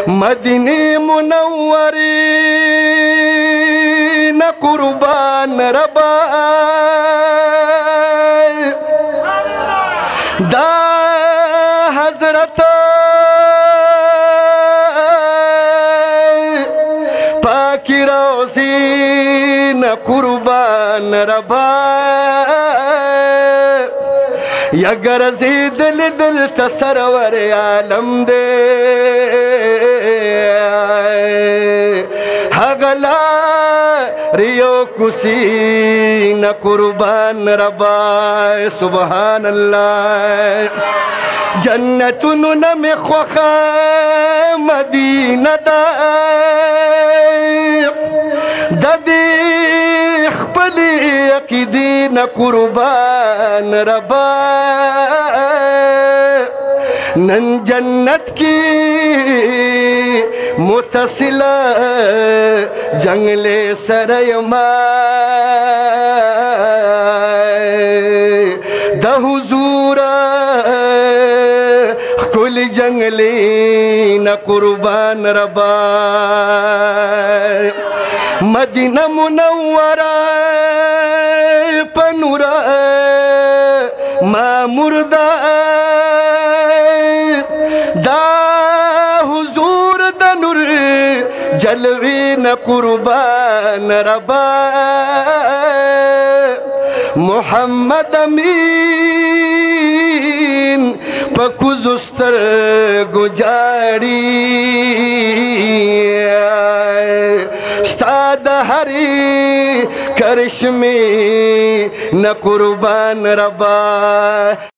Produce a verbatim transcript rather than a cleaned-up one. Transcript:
مدینه منوری نہ قربان ربا دا حضرت پاکی روزی نہ قربان ربا یا گرزی دل دل تسرور عالم دے حغلا ریو کسی نہ قربان ربا سبحان اللہ جنتن نم خوخا مدینہ دا ددی خپلی عقیدی نہ قربان ربا نن جنت کی متصل جنگل سریما دا حضور کل جنگلی نہ قربان ربا مدینہ منورہ پنورہ ما مردہ دا حضور دا نور جلوی نہ قربان ربا محمد امین پکوز استر گجاری استاد ہری کرشمی نہ قربان ربا